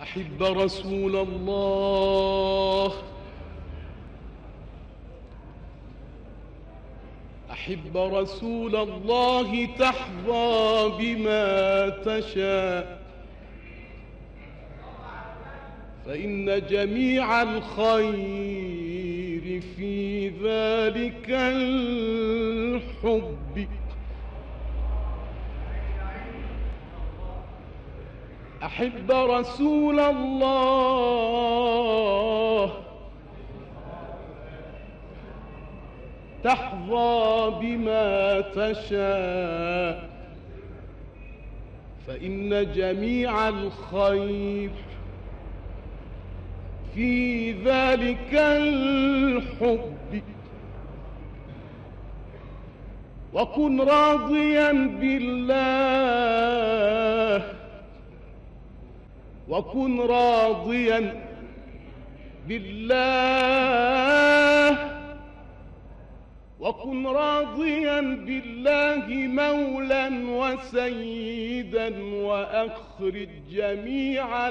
أحب رسول الله، أحب رسول الله تحظى بما تشاء، فإن جميع الخير في ذلك الحب. أحب رسول الله تحظى بما تشاء، فإن جميع الخير في ذلك الحب. وكن راضيا بالله، وكن راضيا بالله، وكن راضيا بالله مولا وسيدا، وأخرج جميع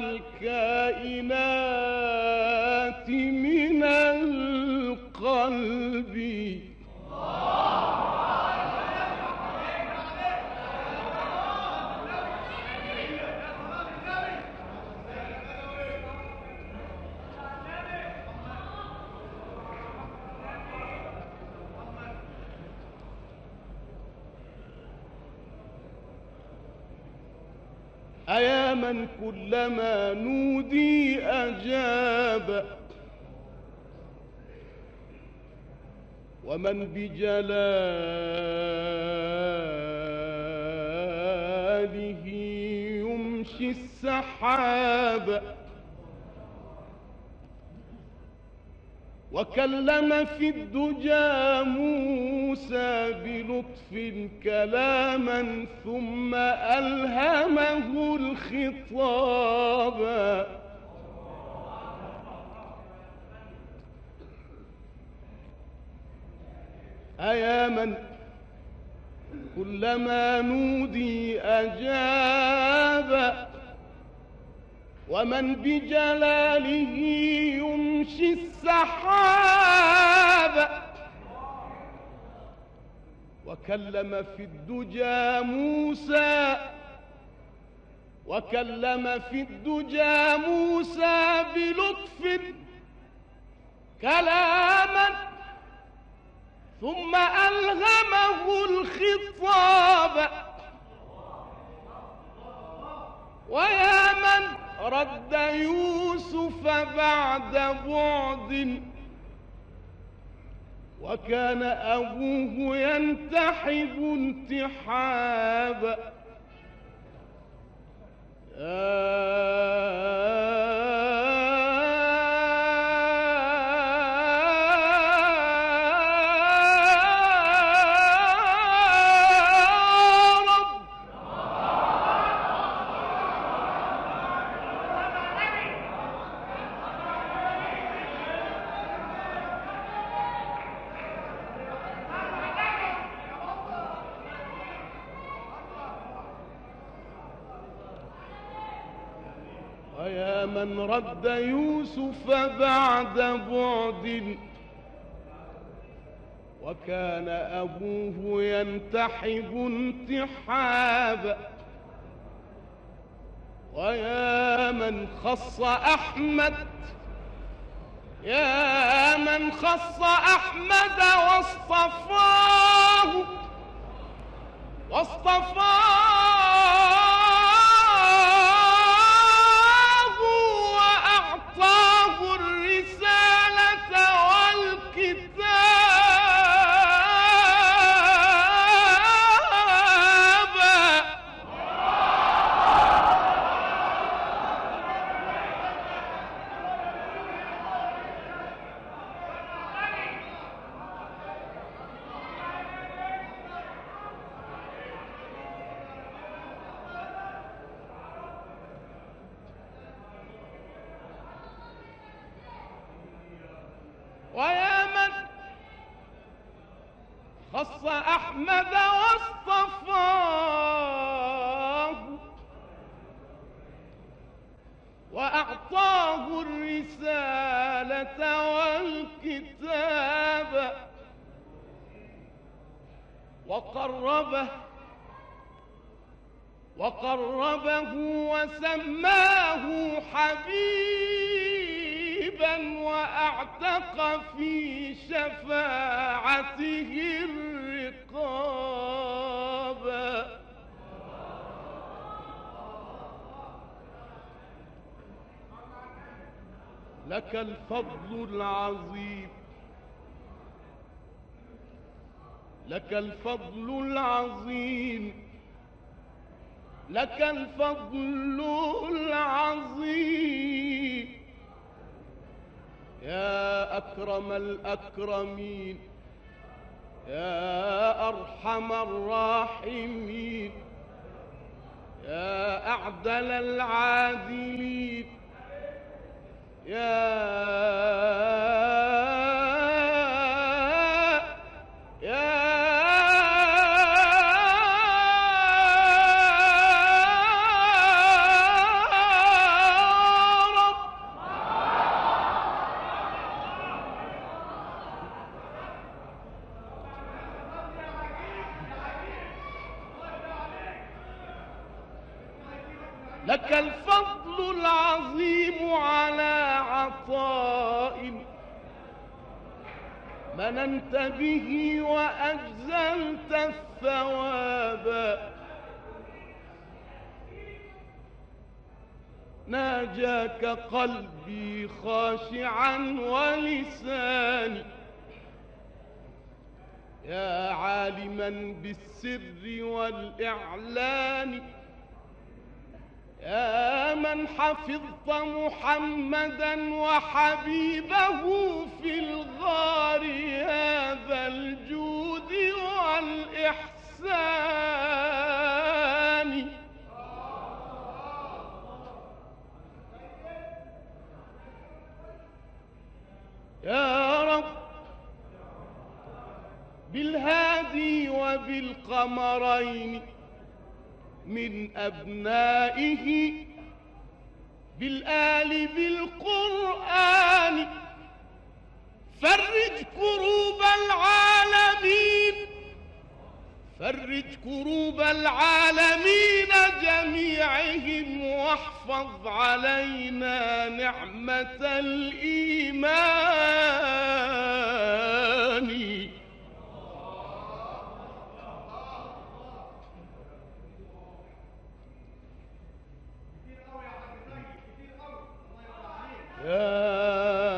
الكائنات من القلب. أيا من كلما نودي أجاب، ومن بجلاله يمشي السحاب، وكلم في الدجى موسى بلطف كلاما، ثم ألهمه الخطاب. أيا من كلما نودي أجاب، ومن بجلاله يمشي السحاب، وكلم في الدجى موسى، وكلم في الدجى موسى بلطف كلاما، ثم ألهمه الخطاب. ويا من رد يوسف بعد بعد، وكان أبوه ينتحب انتحابا. ويا من رد يوسف بعد بعد، وكان أبوه ينتحب انتحابا. ويا من خص أحمد، يا من خص أحمد واصطفاه، وأعطاه الرسالة والكتاب. ويا من خص أحمد واصطفاه، وأعطاه الرسالة والكتاب وقربه وسماه حبيبا وأعتق في شفاعته الرقاب. لك الفضل العظيم، لك الفضل العظيم، لك الفضل العظيم يا أكرم الأكرمين، يا أرحم الراحمين، يا أعدل العادلين، يا لك الفضل العظيم على عطاء مننت به وأجزلت الثواب. ناجاك قلبي خاشعا ولساني يا عالما بالسر والإعلان، يا من حفظت محمدا وحبيبه في الغار هذا الجود والإحسان. يا رب بالهادي وبالقمرين من أبنائه بالآل بالقرآن فرج كروب العالمين، فرج كروب العالمين جميعهم واحفظ علينا نعمة الإيمان. يا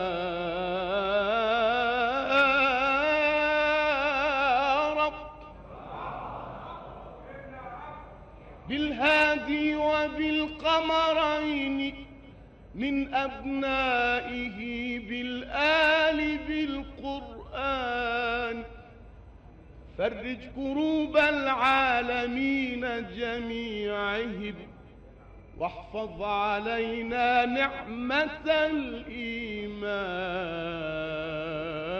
رب بالهادي وبالقمرين من أبنائه بالآل بالقرآن فرج كروب العالمين جميعهم واحفظ علينا نعمة الإيمان.